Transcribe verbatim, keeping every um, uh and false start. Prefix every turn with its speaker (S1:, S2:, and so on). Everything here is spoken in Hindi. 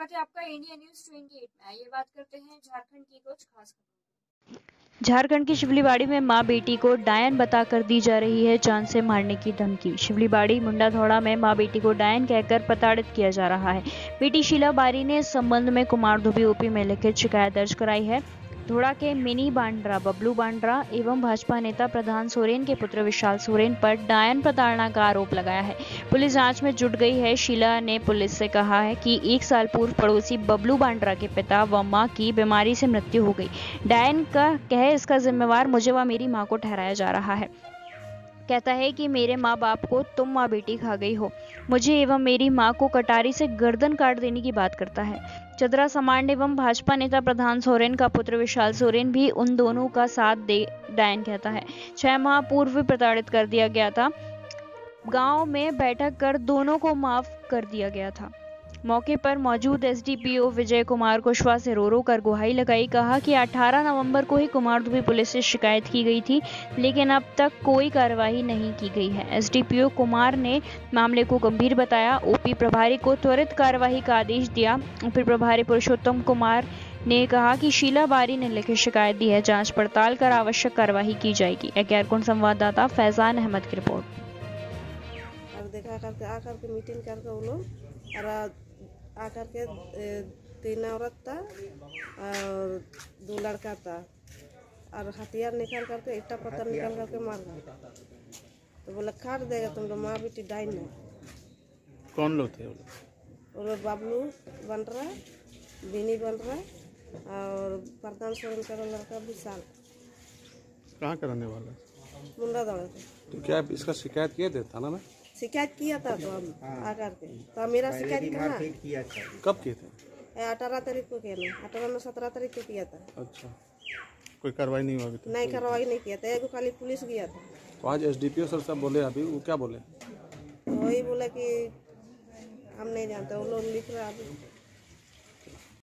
S1: स्वागत है आपका इंडिया न्यूज अट्ठाईस में। आइए बात करते हैं झारखंड की कुछ खास खबरों। झारखंड की शिवलीबाड़ी में मां बेटी को डायन बताकर दी जा रही है जान से मारने की धमकी। शिवलीबाड़ी मुंडाधौड़ा में मां बेटी को डायन कहकर प्रताड़ित किया जा रहा है। बेटी शीला बारी ने इस संबंध में कुमारधुबी ओपी में लिखित शिकायत दर्ज कराई है। धोड़ा के मिनी बांड्रा बबलू बांड्रा एवं भाजपा नेता प्रधान सोरेन के पुत्र विशाल सोरेन पर डायन प्रताड़ना का आरोप लगाया है। पुलिस जांच में जुट गई है। शीला ने पुलिस से कहा है कि एक साल पूर्व पड़ोसी बबलू बांड्रा के पिता व मां की बीमारी से मृत्यु हो गई। डायन का कहे इसका जिम्मेवार मुझे व मेरी मां को ठहराया जा रहा है। कहता है कि मेरे माँ बाप को तुम माँ बेटी खा गई हो। मुझे एवं मेरी माँ को कटारी से गर्दन काट देने की बात करता है। चतरा समांड एवं भाजपा नेता प्रधान सोरेन का पुत्र विशाल सोरेन भी उन दोनों का साथ दे डायन कहता है। छह माह पूर्व प्रताड़ित कर दिया गया था। गांव में बैठक कर दोनों को माफ कर दिया गया था। मौके पर मौजूद एसडीपीओ विजय कुमार कुशवाहा से रो रो कर गुहाई लगाई। कहा कि अठारह नवंबर को ही कुमारधुबी पुलिस से शिकायत की गई थी, लेकिन अब तक कोई कार्रवाई नहीं की गई है। एसडीपीओ कुमार ने मामले को गंभीर बताया। ओपी प्रभारी को त्वरित कार्रवाई का आदेश दिया। ओपी प्रभारी पुरुषोत्तम कुमार ने कहा कि शीला बारी ने लिखित शिकायत दी है। जांच पड़ताल कर आवश्यक कार्रवाई की जाएगी। एकेरकुंड संवाददाता फैजान अहमद की रिपोर्ट।
S2: देखा करके आकर के मीटिंग करके वो लोग और आकर के तीन औरत था और दो लड़का था और हथियार निकाल करके ईटा पत्थर निकाल करके मार गया। तो बोला खाट देगा तुम लोग, माँ बेटी डाइन है।
S3: कौन लोग थे वो लोग?
S2: वो लोग बबलू बन रहा है, बिनी बन रहा है और प्रधान सोरेन का लड़का विशाल।
S3: कहाँ का रहने वाला?
S2: मुंडाधौड़ा थे।
S3: तो क्या इसका शिकायत किए थे थाना में?
S2: शिकायत किया था तो हम आकर के, तो मेरा शिकायत कहाँ?
S3: कब किए थे?
S2: अठारह तारीख को किया ना, अठारह में सत्रह तारीख को किया था।
S3: अच्छा, कोई कार्रवाई नहीं हुआ अभी तक?
S2: नहीं कार्रवाई नहीं किया था। एक खाली पुलिस गया था।
S3: तो आज एसडीपीओ सर साहब बोले, अभी वो क्या बोले?
S2: वही बोला कि हम नहीं जानते, वो लोग लिख रहे अभी।